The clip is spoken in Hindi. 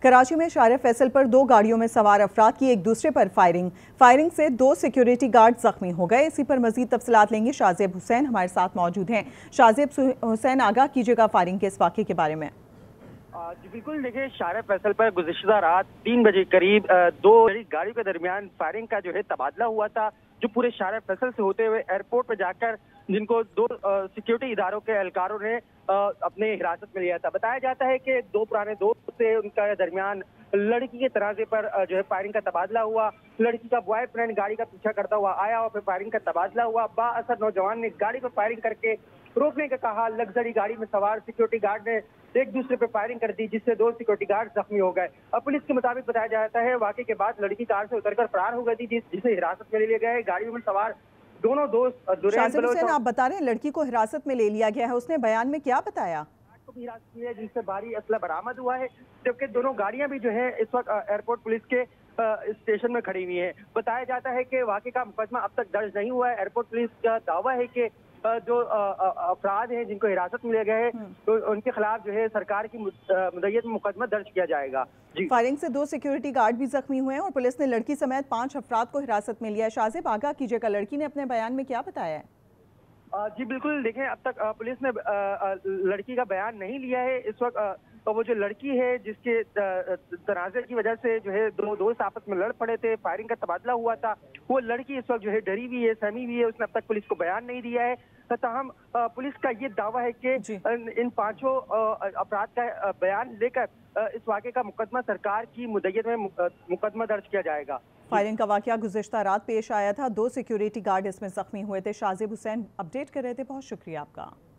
कराची में शार फैसल पर दो गाड़ियों में सवार अफराद की एक दूसरे पर फायरिंग से दो सिक्योरिटी गार्ड जख्मी हो गए। इसी पर मजीद तफसीलात लेंगे। शाहजेब हुसैन हमारे साथ मौजूद हैं। शाहजेब हुसैन, आगाह कीजिएगा फायरिंग के इस वाक़े के बारे में। जी बिल्कुल, देखिए शार फैसल पर गुज़िश्ता रात 3 बजे करीब दो गाड़ियों के दरमियान फायरिंग का जो है तबादला हुआ था, जो पूरे शार फैसल से होते हुए एयरपोर्ट पर जाकर जिनको दो सिक्योरिटी इदारों के एहलकारों ने अपने हिरासत में लिया था। बताया जाता है कि दो पुराने दोस्त से उनका दरमियान लड़की के तराजे पर जो है फायरिंग का तबादला हुआ। लड़की का बॉयफ्रेंड गाड़ी का पीछा करता हुआ आया और फिर फायरिंग का तबादला हुआ। बाअसर नौजवान ने गाड़ी पर फायरिंग करके रोकने का कहा। लग्जरी गाड़ी में सवार सिक्योरिटी गार्ड ने एक दूसरे पर फायरिंग कर दी, जिससे दो सिक्योरिटी गार्ड जख्मी हो गए। अब पुलिस के मुताबिक बताया जाता है वाकई के बाद लड़की कार से उतरकर फरार हो गई थी, जिसे हिरासत में ले लिया गया है। गाड़ी में सवार दोनों दोस्त शाहजेब हुसैन, आप बता रहे हैं लड़की को हिरासत में ले लिया गया है, उसने बयान में क्या बताया? को भी हिरासत में है, जिनसे भारी असला बरामद हुआ है, जबकि दोनों गाड़ियां भी जो है इस वक्त एयरपोर्ट पुलिस के स्टेशन में खड़ी हुई है। बताया जाता है कि वाकई का मुकदमा अब तक दर्ज नहीं हुआ है। एयरपोर्ट पुलिस का दावा है कि जो अफराद हैं जिनको हिरासत में लिया गया है, तो उनके खिलाफ जो है सरकार की मुद्दत में मुकदमा दर्ज किया जाएगा। जी, फायरिंग से दो सिक्योरिटी गार्ड भी जख्मी हुए हैं और पुलिस ने लड़की समेत 5 अफराद को हिरासत में लिया है। शाहजेब, आगाह कीजिएगा, लड़की ने अपने बयान में क्या बताया है? जी बिल्कुल, देखें अब तक पुलिस ने लड़की का बयान नहीं लिया है। इस वक्त तो वो जो लड़की है जिसके तनाज़े की वजह से जो है दो दोस्त आपस में लड़ पड़े थे, फायरिंग का तबादला हुआ था, वो लड़की इस वक्त जो है डरी हुई है, सहमी हुई है। उसने अब तक पुलिस को बयान नहीं दिया है। ताहम पुलिस का ये दावा है कि इन पांचों अपराध का बयान लेकर इस वाक़े का मुकदमा सरकार की मुद्दत में मुकदमा दर्ज किया जाएगा। फायरिंग का वाकया गुज़िश्ता रात पेश आया था, दो सिक्योरिटी गार्ड इसमें जख्मी हुए थे। शाहजेब हुसैन अपडेट कर रहे थे, बहुत शुक्रिया आपका।